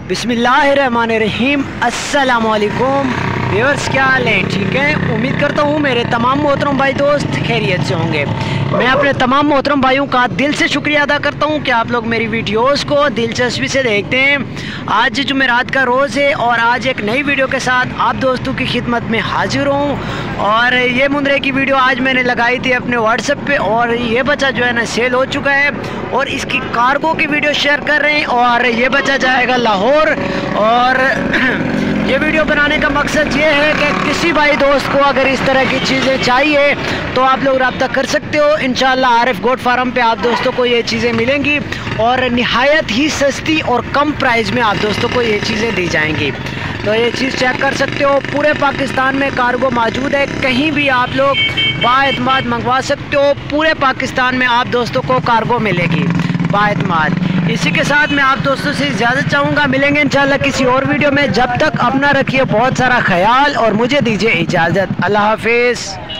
बिस्मिल्लाहिर्रहमानिर्रहीम। अस्सलामुअलैकुम व्यूअर्स, क्या हाल है? ठीक है, उम्मीद करता हूँ मेरे तमाम मोहतरम भाई दोस्त खैरियत से होंगे। मैं अपने तमाम मोहतरम भाइयों का दिल से शुक्रिया अदा करता हूँ कि आप लोग मेरी वीडियोस को दिलचस्पी से देखते हैं। आज जुमेरात का रोज़ है और आज एक नई वीडियो के साथ आप दोस्तों की खिदमत में हाजिर हूँ। और ये मुंदरे की वीडियो आज मैंने लगाई थी अपने व्हाट्सएप पे और ये बच्चा जो है ना सेल हो चुका है और इसकी कार्गो की वीडियो शेयर कर रहे हैं और ये बच्चा जाएगा लाहौर। और ये वीडियो बनाने का मकसद ये है कि किसी भाई दोस्त को अगर इस तरह की चीज़ें चाहिए तो आप लोग रब्ता कर सकते हो। इंशाल्लाह आरिफ गोट फार्म पे आप दोस्तों को ये चीज़ें मिलेंगी और निहायत ही सस्ती और कम प्राइस में आप दोस्तों को ये चीज़ें दी जाएंगी। तो ये चीज़ चेक कर सकते हो। पूरे पाकिस्तान में कार्गो मौजूद है, कहीं भी आप लोग बाएतमाद मंगवा सकते हो। पूरे पाकिस्तान में आप दोस्तों को कार्गो मिलेगी बाएतमाद। इसी के साथ मैं आप दोस्तों से इजाज़त चाहूँगा। मिलेंगे इंशाल्लाह किसी और वीडियो में। जब तक अपना रखिए बहुत सारा ख्याल और मुझे दीजिए इजाज़त। अल्लाह हाफिज़।